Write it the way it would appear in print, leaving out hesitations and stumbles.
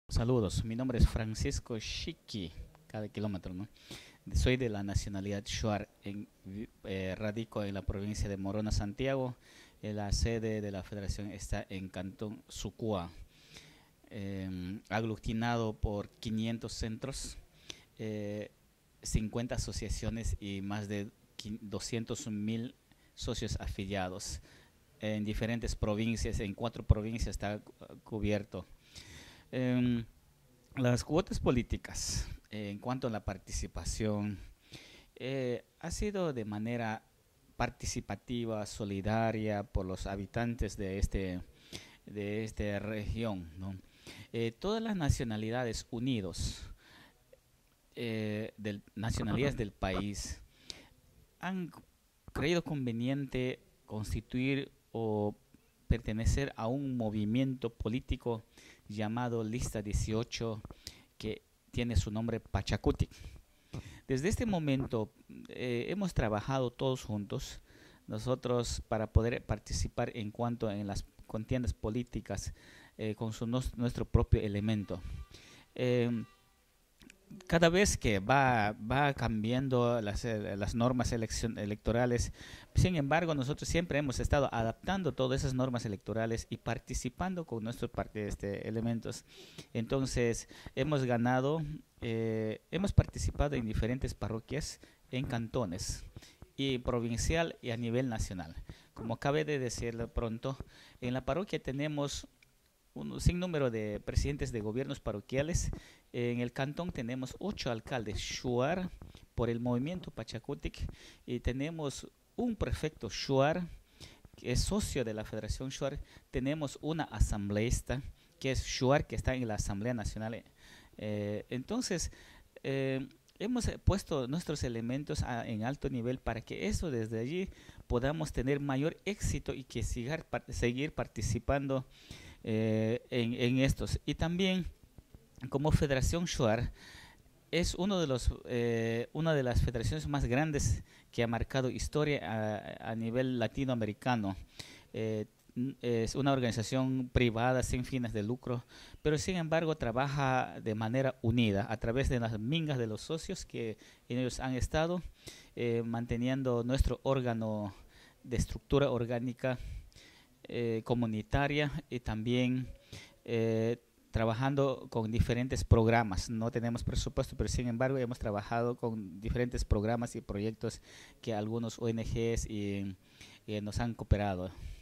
Saludos, mi nombre es Francisco Chiqui, cada kilómetro, ¿no? Soy de la nacionalidad Shuar, radico en la provincia de Morona, Santiago. La sede de la federación está en Cantón Sucua, aglutinado por 500 centros, eh, 50 asociaciones y más de 200.000 socios afiliados en diferentes provincias. En 4 provincias está cubierto. Em, las cuotas políticas, en cuanto a la participación, ha sido de manera participativa, solidaria por los habitantes de esta región, ¿no? Todas las nacionalidades unidos, nacionalidades del país, han creído conveniente constituir o pertenecer a un movimiento político llamado Lista 18, que tiene su nombre Pachacutic. Desde este momento hemos trabajado todos juntos, nosotros para poder participar en cuanto en las contiendas políticas con nuestro propio elemento. Eh, Cada vez que va cambiando las normas electorales, sin embargo, nosotros siempre hemos estado adaptando todas esas normas electorales y participando con nuestros elementos. Entonces, hemos participado en diferentes parroquias, en cantones, y provincial y a nivel nacional. Como cabe de decirlo pronto, en la parroquia tenemos un sinnúmero de presidentes de gobiernos parroquiales. En el cantón tenemos 8 alcaldes Shuar por el movimiento Pachacutic, y tenemos un prefecto Shuar que es socio de la Federación Shuar. Tenemos una asambleísta que es Shuar, que está en la Asamblea Nacional. Entonces, hemos puesto nuestros elementos en alto nivel para que eso desde allí podamos tener mayor éxito y que seguir participando en estos. Y también, como Federación Shuar, es una de las federaciones más grandes que ha marcado historia a nivel latinoamericano. Eh, es una organización privada sin fines de lucro, pero sin embargo trabaja de manera unida a través de las mingas de los socios que ellos han estado manteniendo nuestro órgano de estructura orgánica comunitaria, y también eh, trabajando con diferentes programas. No tenemos presupuesto, pero sin embargo hemos trabajado con diferentes programas y proyectos que algunos ONGs nos han cooperado.